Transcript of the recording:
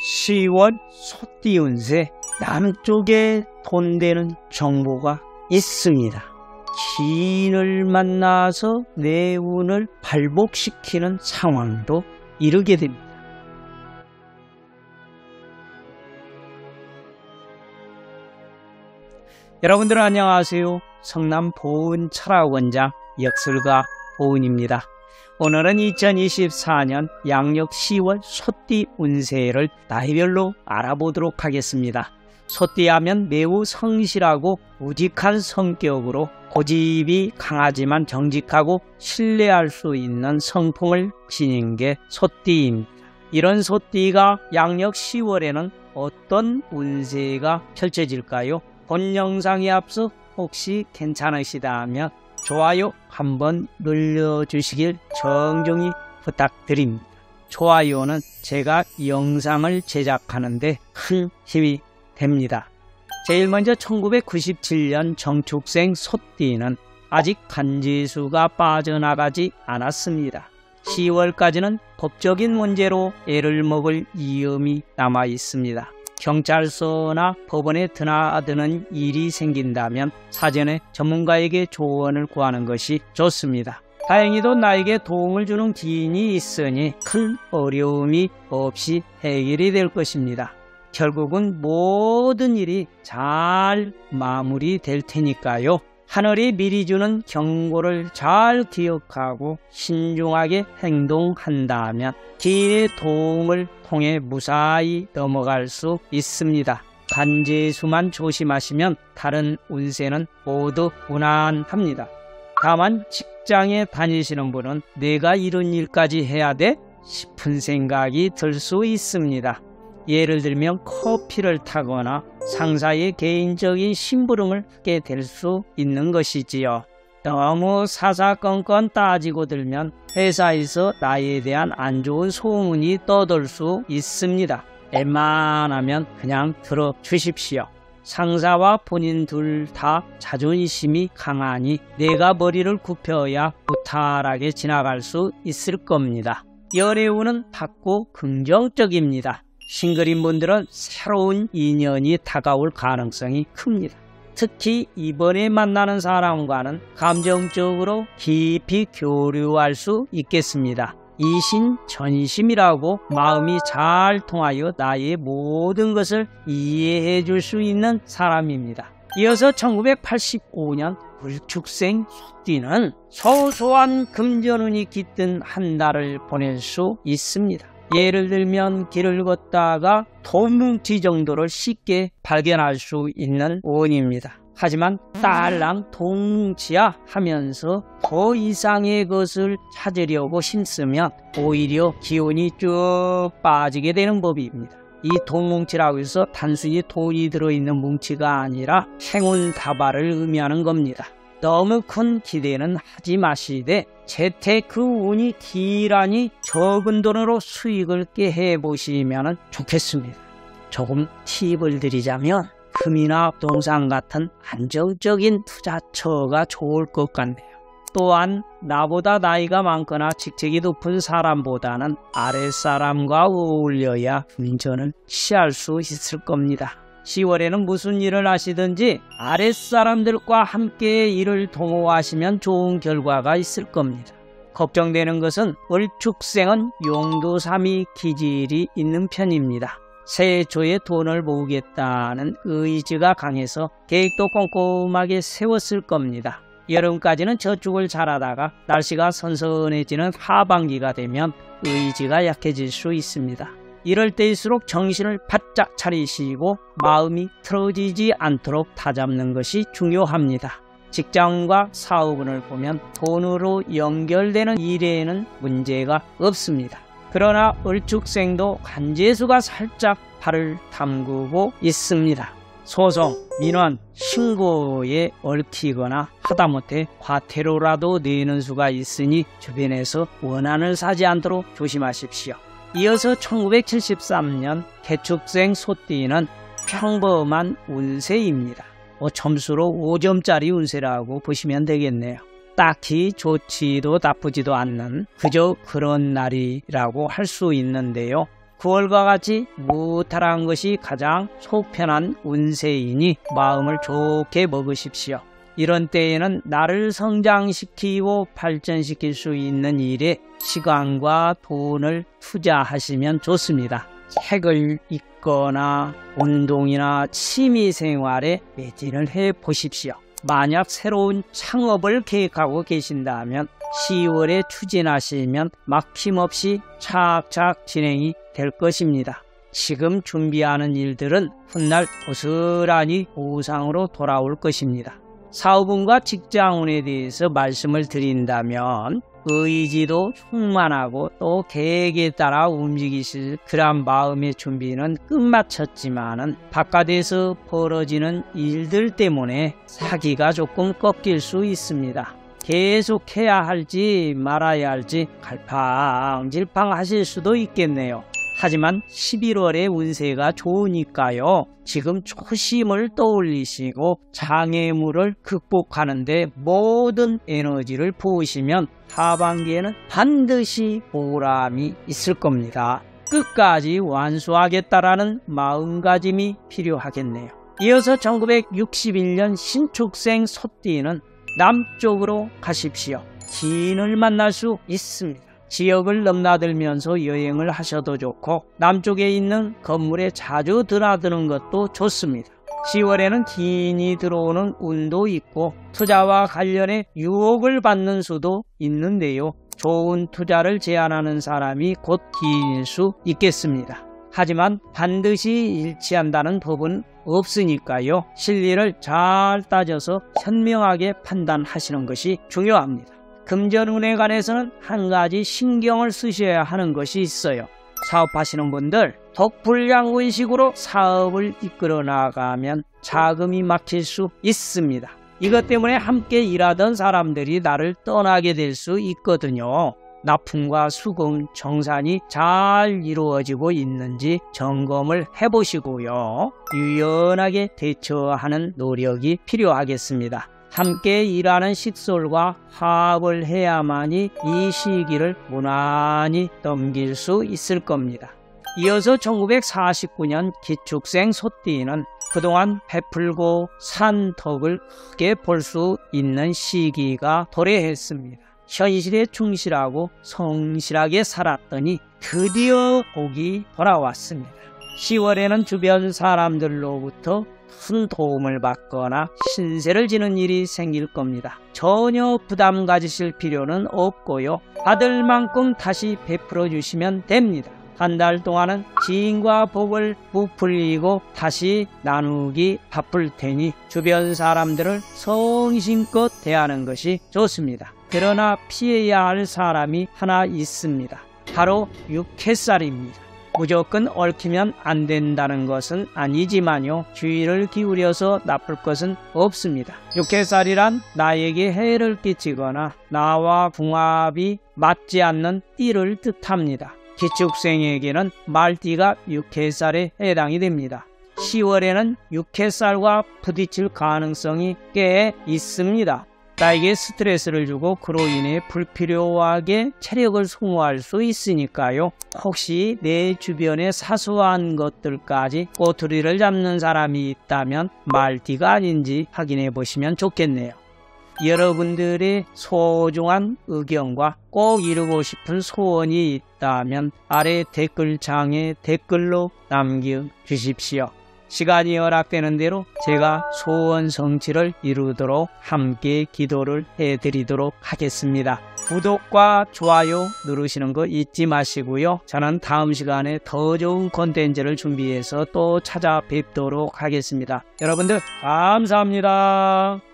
10월 소띠 운세 남쪽에 돈 되는 정보가 있습니다. 기인을 만나서 내 운을 발복시키는 상황도 이르게 됩니다. 여러분들 안녕하세요. 성남 보은 철학원장 역술가 보은입니다. 오늘은 2024년 양력 10월 소띠 운세를 나이별로 알아보도록 하겠습니다. 소띠하면 매우 성실하고 우직한 성격으로 고집이 강하지만 정직하고 신뢰할 수 있는 성품을 지닌 게 소띠입니다. 이런 소띠가 양력 10월에는 어떤 운세가 펼쳐질까요? 본 영상에 앞서 혹시 괜찮으시다면 좋아요 한번 눌러주시길 정중히 부탁드립니다. 좋아요는 제가 영상을 제작하는데 큰 힘이 됩니다. 제일 먼저 1997년 정축생 소띠는 아직 간지수가 빠져나가지 않았습니다. 10월까지는 법적인 문제로 애를 먹을 위험이 남아 있습니다. 경찰서나 법원에 드나드는 일이 생긴다면 사전에 전문가에게 조언을 구하는 것이 좋습니다. 다행히도 나에게 도움을 주는 기인이 있으니 큰 어려움이 없이 해결이 될 것입니다. 결국은 모든 일이 잘 마무리될 테니까요. 하늘이 미리 주는 경고를 잘 기억하고 신중하게 행동한다면 기인의 도움을 통해 무사히 넘어갈 수 있습니다. 간재수만 조심하시면 다른 운세는 모두 무난합니다. 다만 직장에 다니시는 분은 내가 이런 일까지 해야 돼? 싶은 생각이 들 수 있습니다. 예를 들면 커피를 타거나 상사의 개인적인 심부름을 하게 될 수 있는 것이지요. 너무 사사건건 따지고 들면 회사에서 나에 대한 안 좋은 소문이 떠돌 수 있습니다. 웬만하면 그냥 들어주십시오. 상사와 본인 둘 다 자존심이 강하니 내가 머리를 굽혀야 무탈하게 지나갈 수 있을 겁니다. 연애운은 밝고 긍정적입니다. 싱글인 분들은 새로운 인연이 다가올 가능성이 큽니다. 특히 이번에 만나는 사람과는 감정적으로 깊이 교류할 수 있겠습니다. 이심전심이라고 마음이 잘 통하여 나의 모든 것을 이해해 줄 수 있는 사람입니다. 이어서 1985년 을축생 소띠는 소소한 금전운이 깃든 한 달을 보낼 수 있습니다. 예를 들면 길을 걷다가 돈뭉치 정도를 쉽게 발견할 수 있는 운입니다. 하지만 딸랑 돈뭉치야 하면서 더 이상의 것을 찾으려고 힘쓰면 오히려 기운이 쭉 빠지게 되는 법입니다. 이 돈뭉치라고 해서 단순히 돈이 들어있는 뭉치가 아니라 행운 다발을 의미하는 겁니다. 너무 큰 기대는 하지 마시되 재테크 운이 기란히 적은 돈으로 수익을 꾀해 보시면 좋겠습니다. 조금 팁을 드리자면 금이나 부동산 같은 안정적인 투자처가 좋을 것 같네요. 또한 나보다 나이가 많거나 직책이 높은 사람보다는 아랫사람과 어울려야 운전을 취할 수 있을 겁니다. 10월에는 무슨 일을 하시든지 아랫사람들과 함께 일을 동호하시면 좋은 결과가 있을 겁니다. 걱정되는 것은 을축생은 용도삼이 기질이 있는 편입니다. 새해 초에 돈을 모으겠다는 의지가 강해서 계획도 꼼꼼하게 세웠을 겁니다. 여름까지는 저축을 잘하다가 날씨가 선선해지는 하반기가 되면 의지가 약해질 수 있습니다. 이럴 때일수록 정신을 바짝 차리시고 마음이 틀어지지 않도록 다잡는 것이 중요합니다. 직장과 사업운을 보면 돈으로 연결되는 일에는 문제가 없습니다. 그러나 을축생도 간재수가 살짝 발을 담그고 있습니다. 소송, 민원, 신고에 얽히거나 하다못해 과태료라도 내는 수가 있으니 주변에서 원한을 사지 않도록 조심하십시오. 이어서 1973년 개축생 소띠는 평범한 운세입니다. 점수로 5점짜리 운세라고 보시면 되겠네요. 딱히 좋지도 나쁘지도 않는 그저 그런 날이라고 할 수 있는데요. 9월과 같이 무탈한 것이 가장 속편한 운세이니 마음을 좋게 먹으십시오. 이런 때에는 나를 성장시키고 발전시킬 수 있는 일에 시간과 돈을 투자하시면 좋습니다. 책을 읽거나 운동이나 취미생활에 매진을 해보십시오. 만약 새로운 창업을 계획하고 계신다면 10월에 추진하시면 막힘없이 착착 진행이 될 것입니다. 지금 준비하는 일들은 훗날 고스란히 보상으로 돌아올 것입니다. 사업운과 직장운에 대해서 말씀을 드린다면 의지도 충만하고 또 계획에 따라 움직이실 그런 마음의 준비는 끝마쳤지만은 바깥에서 벌어지는 일들 때문에 사기가 조금 꺾일 수 있습니다. 계속해야 할지 말아야 할지 갈팡질팡 하실 수도 있겠네요. 하지만 11월에 운세가 좋으니까요. 지금 초심을 떠올리시고 장애물을 극복하는 데 모든 에너지를 부으시면 하반기에는 반드시 보람이 있을 겁니다. 끝까지 완수하겠다라는 마음가짐이 필요하겠네요. 이어서 1961년 신축생 소띠는 남쪽으로 가십시오. 기인을 만날 수 있습니다. 지역을 넘나들면서 여행을 하셔도 좋고 남쪽에 있는 건물에 자주 드나드는 것도 좋습니다. 10월에는 기인이 들어오는 운도 있고 투자와 관련해 유혹을 받는 수도 있는데요. 좋은 투자를 제안하는 사람이 곧 기인일 수 있겠습니다. 하지만 반드시 일치한다는 법은 없으니까요. 실리를 잘 따져서 현명하게 판단하시는 것이 중요합니다. 금전운에 관해서는 한 가지 신경을 쓰셔야 하는 것이 있어요. 사업하시는 분들 독불량운식으로 사업을 이끌어 나가면 자금이 막힐 수 있습니다. 이것 때문에 함께 일하던 사람들이 나를 떠나게 될 수 있거든요. 납품과 수금, 정산이 잘 이루어지고 있는지 점검을 해보시고요. 유연하게 대처하는 노력이 필요하겠습니다. 함께 일하는 식솔과 화합을 해야만이 이 시기를 무난히 넘길 수 있을 겁니다. 이어서 1949년 기축생 소띠는 그동안 베풀고 산 덕을 크게 볼 수 있는 시기가 도래했습니다. 현실에 충실하고 성실하게 살았더니 드디어 복이 돌아왔습니다. 10월에는 주변 사람들로부터 큰 도움을 받거나 신세를 지는 일이 생길 겁니다. 전혀 부담 가지실 필요는 없고요. 받을 만큼 다시 베풀어 주시면 됩니다. 한 달 동안은 지인과 복을 부풀리고 다시 나누기 바쁠 테니 주변 사람들을 성심껏 대하는 것이 좋습니다. 그러나 피해야 할 사람이 하나 있습니다. 바로 육해살입니다. 무조건 얽히면 안 된다는 것은 아니지만요. 주의를 기울여서 나쁠 것은 없습니다. 육해살이란 나에게 해를 끼치거나 나와 궁합이 맞지 않는 띠를 뜻합니다. 기축생에게는 말띠가 육해살에 해당이 됩니다. 10월에는 육해살과 부딪힐 가능성이 꽤 있습니다. 나에게 스트레스를 주고 그로 인해 불필요하게 체력을 소모할 수 있으니까요. 혹시 내 주변의 사소한 것들까지 꼬투리를 잡는 사람이 있다면 말띠가 아닌지 확인해 보시면 좋겠네요. 여러분들의 소중한 의견과 꼭 이루고 싶은 소원이 있다면 아래 댓글창에 댓글로 남겨주십시오. 시간이 허락되는 대로 제가 소원 성취를 이루도록 함께 기도를 해드리도록 하겠습니다. 구독과 좋아요 누르시는 거 잊지 마시고요. 저는 다음 시간에 더 좋은 콘텐츠를 준비해서 또 찾아뵙도록 하겠습니다. 여러분들 감사합니다.